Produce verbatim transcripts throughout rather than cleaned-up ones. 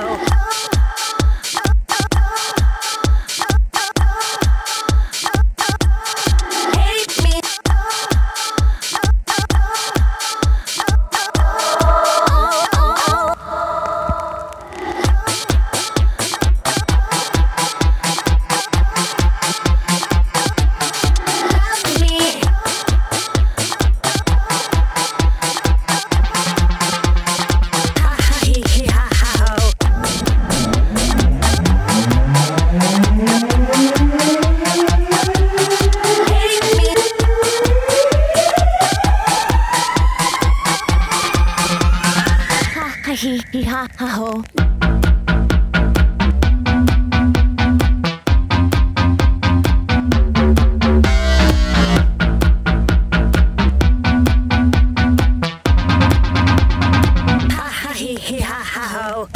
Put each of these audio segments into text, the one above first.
Hee hee ha ha ho. Ha ha hee hee ha ha ho.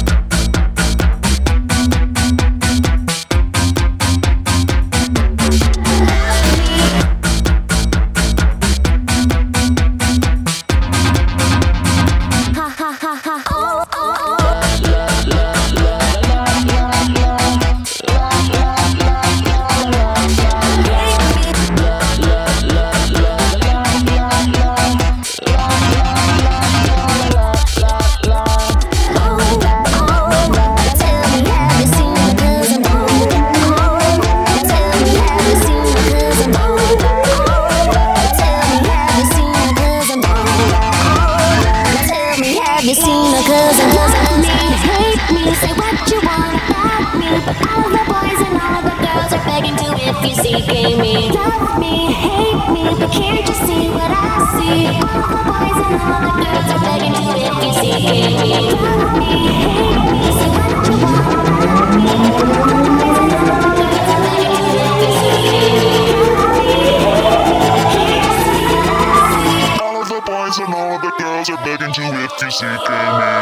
Have you seen her? Cause I love me, hate me, say what you want about me, but all the boys and all the girls are begging to if you see gay me. Love me, hate me, but can't you see what I see? All the boys and all the girls are begging to if you see gay me. Love me, hate me, say what you want about me, but all the boys and all the girls are begging to if you see gay me. Love me, hate me, can't you see what I see? All of the boys and all of the girls are begging to if you see gay me.